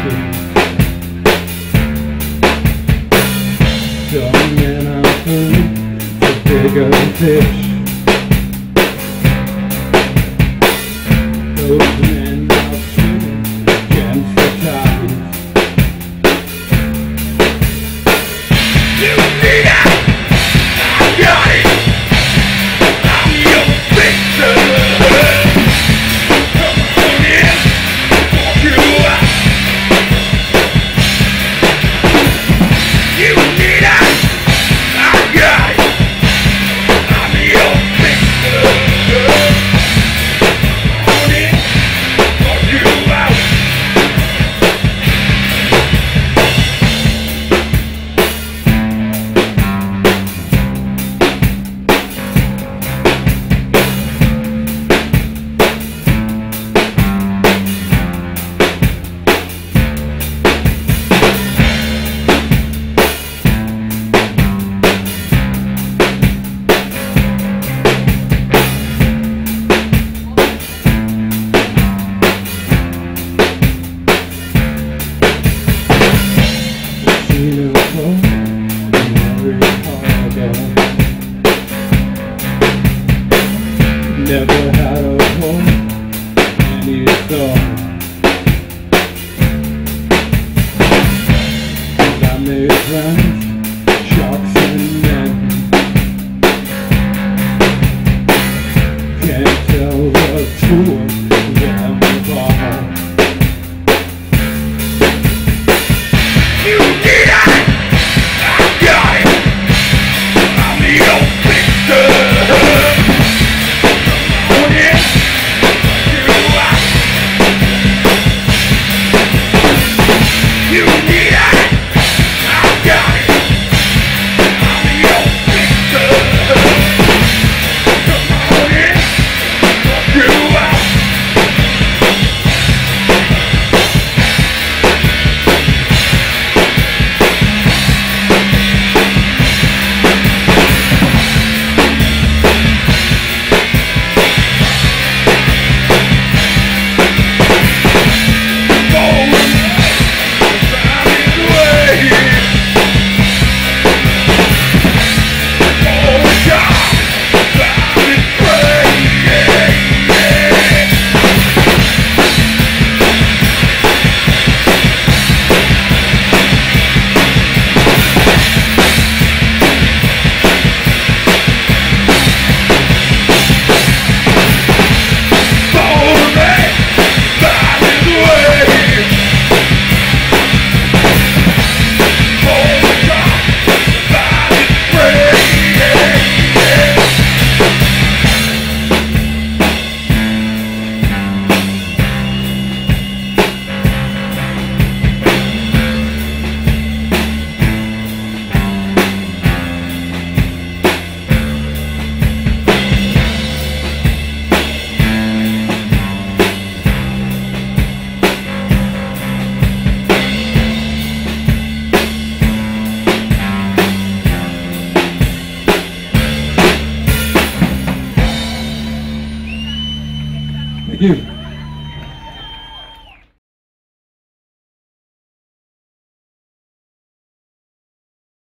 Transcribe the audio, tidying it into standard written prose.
Some men are food for bigger fish. Those men are swimming against the tide. You need it! I got it! I'm your victor! Come on in, walk you out. You need it! I got it! I'm your victor! Come on in, walk you out. Never had a home, any thought. And I made friends, sharks and men. Can't tell the two of them apart. You need it! I got it! I'm your victor! You need it! I got it! I'm your victor! Come on in, walk you out. Thank you.